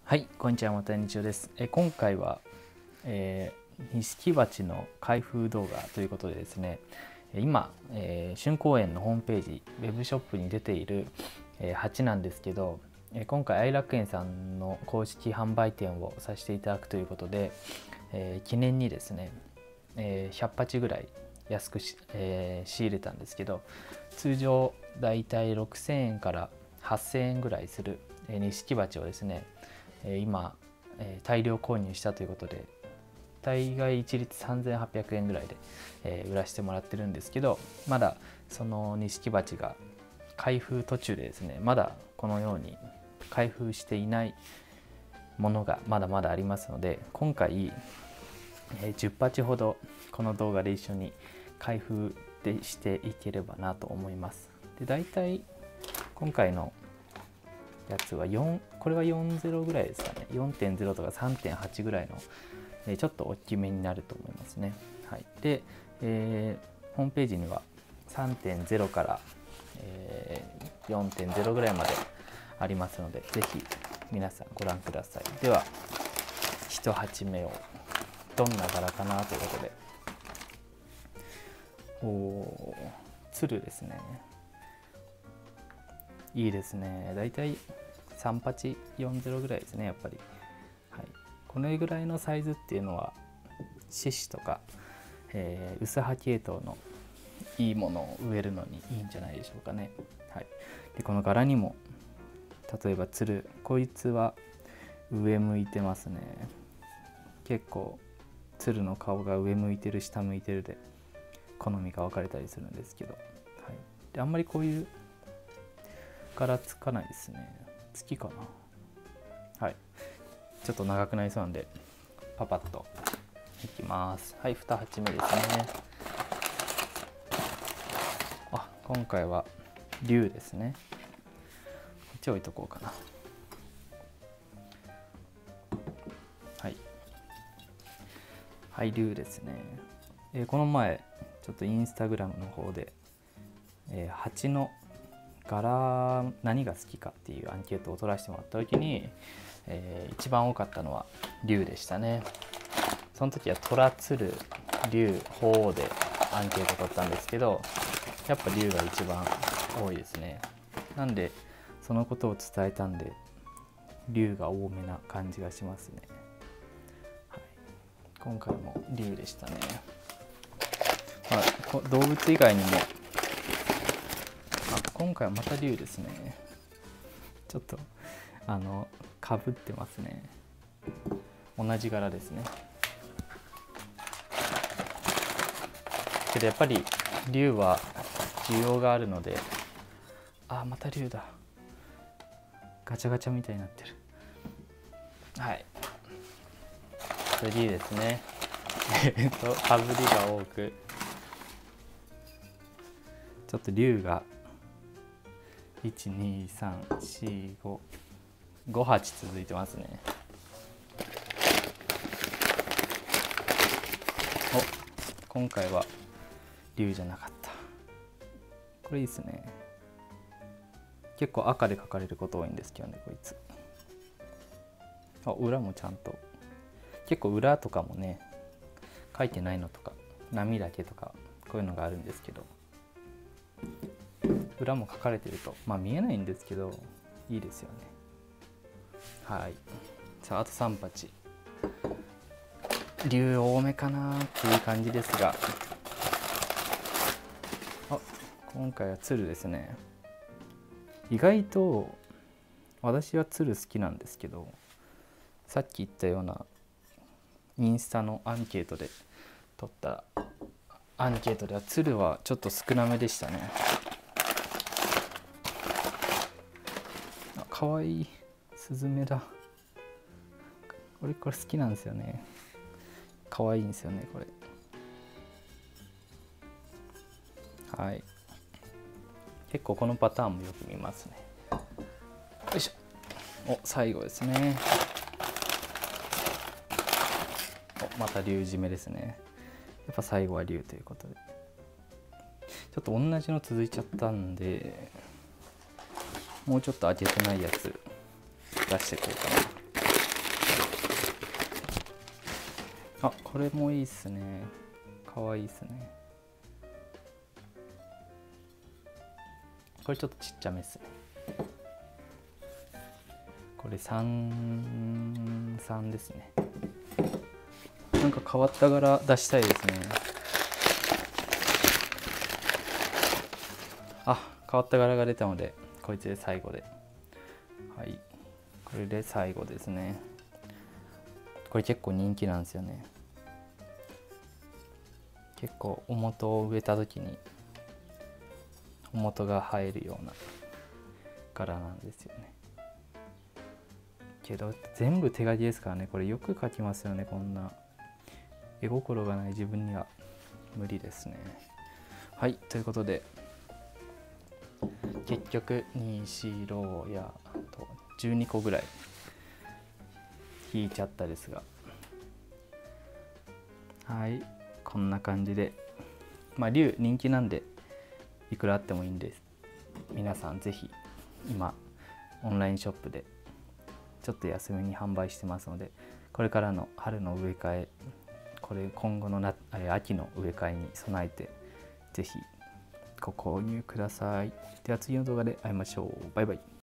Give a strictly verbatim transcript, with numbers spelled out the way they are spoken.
はい、こんにちは、また日曜です。え今回は、えー、錦鉢の開封動画ということでですね、今、えー、春光園のホームページ、ウェブショップに出ている、えー、鉢なんですけど、えー、今回愛楽園さんの公式販売店をさせていただくということで、えー、記念にですね、えー、ひゃく鉢ぐらい安くし、えー、仕入れたんですけど、通常だいたいろくせんえんからはっせんえんぐらいする錦鉢をですね、今大量購入したということで、大概一律さんぜんはっぴゃくえんぐらいで売らせてもらってるんですけど、まだその錦鉢が開封途中でですね、まだこのように開封していないものがまだまだありますので、今回じゅっ鉢ほどこの動画で一緒に開封でしていければなと思います。で、大体今回のやつはよん、これはよんじゅうぐらいですかね。 よんてんゼロ とか さんてんはち ぐらいの、えー、ちょっと大きめになると思いますね。はい、で、えー、ホームページには さんてんゼロ から、えー、よんてんゼロ ぐらいまでありますので、ぜひ皆さんご覧ください。ではいち鉢目をどんな柄かなということで、おー、鶴ですね。いいですね。だいたいさん鉢よんじゅうぐらいですね、やっぱり。はい、このぐらいのサイズっていうのは獅子とか、えー、薄葉系統のいいものを植えるのにいいんじゃないでしょうかね。はい、でこの柄にも例えば鶴、こいつは上向いてますね。結構鶴の顔が上向いてる下向いてるで好みが分かれたりするんですけど、はい、であんまりこういう柄つかないですね。月かな。はい、ちょっと長くなりそうなんでパパッといきます。はい、に鉢目ですね。あ、今回は龍ですね。こっち置いとこうかな。はいはい、龍ですね。えー、この前ちょっとインスタグラムの方で、えー、鉢の柄何が好きかっていうアンケートを取らせてもらった時に、えー、一番多かったのは龍でしたね。その時は虎、鶴、龍、鳳凰でアンケート取ったんですけど、やっぱ龍が一番多いですね。なんでそのことを伝えたんで龍が多めな感じがしますね。はい、今回も龍でしたね。まあ、動物以外にも、あ、今回はまた龍ですね。ちょっとあのかぶってますね。同じ柄ですね。けどやっぱり龍は需要があるので、あ、また龍だ。ガチャガチャみたいになってる。はい、これ龍ですね。えっとかぶりが多く、ちょっと龍がいちにさんしご ご鉢続いてますね。お、今回は龍じゃなかった。これいいですね。結構赤で描かれること多いんですけどね、こいつ。あ、裏もちゃんと、結構裏とかもね描いてないのとか波だけとかこういうのがあるんですけど、裏も描かれてるとまあ見えないんですけどいいですよね。はい、さああとさん鉢、龍多めかなっていう感じですが、あ、今回は鶴ですね。意外と私は鶴好きなんですけど、さっき言ったようなインスタのアンケートで取ったアンケートでは鶴はちょっと少なめでしたね。あ、かわいいスズメだ。俺これ好きなんですよね。かわいいんですよねこれ。はい、結構このパターンもよく見ますね。よいしょ。お、最後ですね。お、また龍締めですね。やっぱ最後は龍ということで、ちょっと同じの続いちゃったんで、もうちょっと開けてないやつ出していこうかな。 あ、これもいいっすね。かわいいっすね。これちょっとちっちゃめっすね。これさんさんですね。なんか変わった柄出したいですね。あ、変わった柄が出たのでこいつで最後で、はい、これで最後ですね。これ結構人気なんですよね。結構お元を植えた時にお元が生えるような柄なんですよね。けど全部手書きですからね。これよく書きますよね。こんな絵心がない自分には無理ですね。はい、ということで結局に白やとじゅうにこぐらい引いちゃったですが、はい、こんな感じで、まあ竜人気なんでいくらあってもいいんです。皆さんぜひ今オンラインショップでちょっと安めに販売してますので、これからの春の植え替え、これ今後のな秋の植え替えに備えてぜひご購入ください。では次の動画で会いましょう。バイバイ。